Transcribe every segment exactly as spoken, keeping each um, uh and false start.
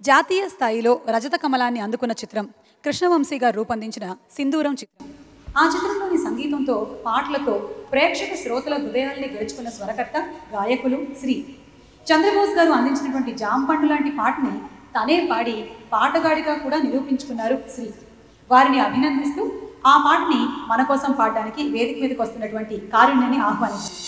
జాతీయ స్థాయిలో రజత కమలాన్ని అందుకున్న చిత్రం కృష్ణవంశీ గారు రూపొందించిన సింధూరం చిత్రం. ఆ చిత్రంలోని సంగీతంతో, పాటలతో ప్రేక్షక శ్రోతల హృదయాల్ని గెలుచుకున్న స్వరకర్త, గాయకులు శ్రీ చంద్రబోస్ గారు అందించినటువంటి జాంపండు లాంటి పాటని తనే పాడి పాటగాడిగా కూడా నిరూపించుకున్నారు శ్రీ. వారిని అభినందిస్తూ ఆ పాటని మన కోసం పాడడానికి వేదిక మీదకి వస్తున్నటువంటి కారుణ్యాన్ని ఆహ్వానించారు.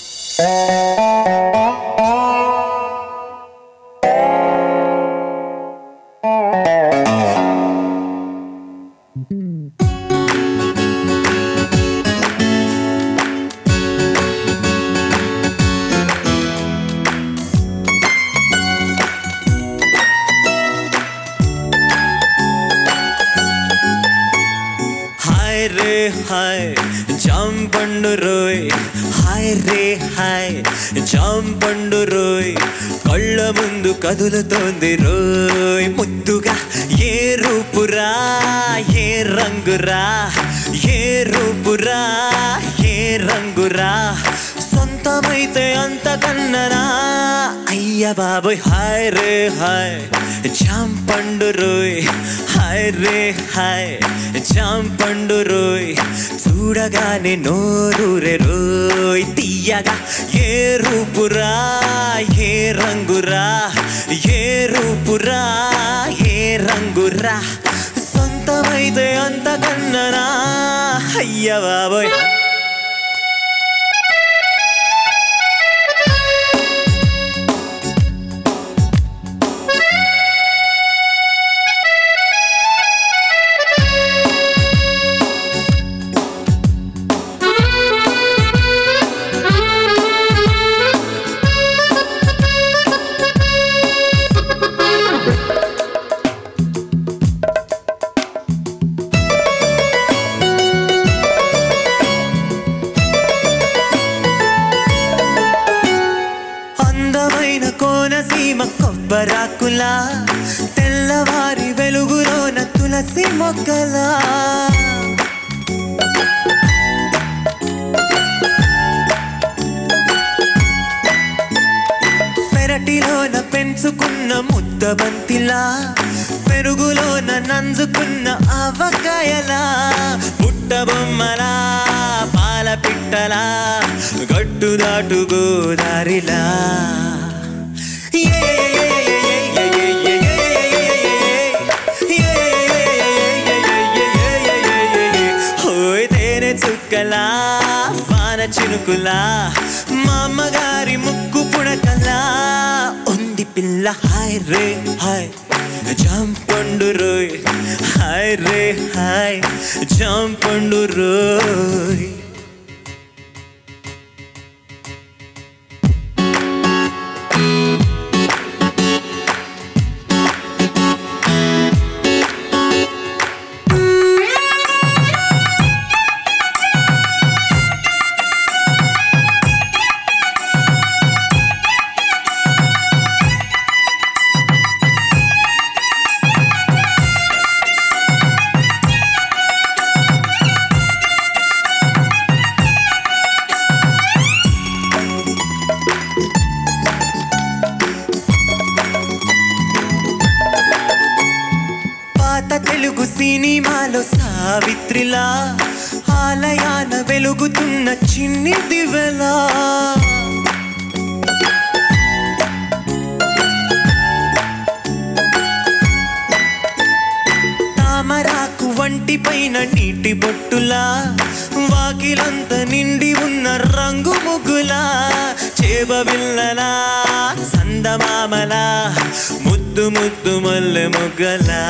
हाय जांपंडु रोय हाय रे हाय जांपंडु रोय कళ్ళ ముందు కదులుతోంది రోయ్ ముద్దుగా ఏ రూపురా ఏ రంగురా ఏ రూపురా ఏ రంగురా సొంతమైతే అంతకన్ననా అయ్య బాబోయ్ హాయ్ రే హాయ్ జాంపండు రోయ్ హాయ్ రే హాయ్ జాంపండు రోయ్ చూడగానే నోరూరే రోయ్ తీయగా ఏ రూపురా ఏ రంగురా ఏ రూపురా ఏ రంగురా సొంతమైతే అంతకన్ననా అయ్య బాబోయ్. కోనసీమ కొబ్బరాకులా తెల్లవారి వెలుగులోన తులసి మొక్కలా పెరటిలోన పెంచుకున్న ముద్దబంతిలా పెరుగులోన నంజుకున్న ఆవకాయలా పుట్టబొమ్మలా పాల పిట్టలా గట్టు దాటు గోదారిలా చుక్కలా వాన చినుకులా మా అమ్మగారి ముక్కు పుడకలా ఉంది పిల్ల హాయ్ రే హాయ్ జాంపండు రోయ్ హాయ్ రే హాయ్ జాంపండు రోయ్. తెలుగు సినిమాలో సావిత్రిలా ఆలయాన వెలుగుతున్న చిన్ని దివెలా తామరాకు వంటి పైన నీటి బొట్టులా వాకిలంత నిండి ఉన్న రంగు ముగ్గులా చేబవిల్లలా సందమామలా ముద్దు ముద్దు మల్లె మొగ్గలా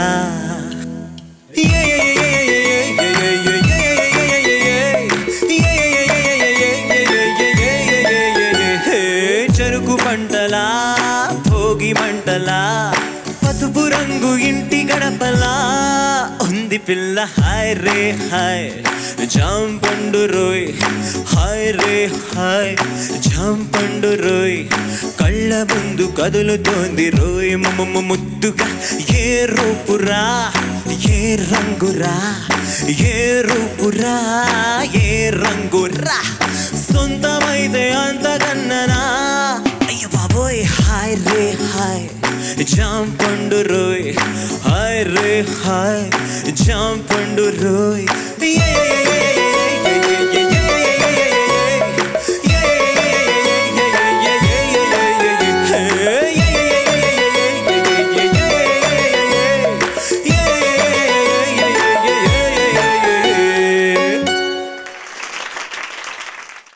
చెరుకు పంటలా భోగి మంటలా పసుపు రంగు ఇంటి గడపలా ఉంది పిల్ల హాయ్ రే హాయ్ జాంపండు రోయ్ హాయ్ రే హాయ్ జాంపండు రోయ్ కళ్ళ ముందు కదులుతోంది రోయ్ మమ్మ ముద్దుగా ఏ రూపురా ఏ రంగురా ఏ రూపురా ఏ రంగురా సొంతమైతే అంతకన్ననా అయ్య బాబోయ్ హాయ్ రే హాయ్ జాంపండు రోయ్ రే హాయ్ జాంపండు రోయ్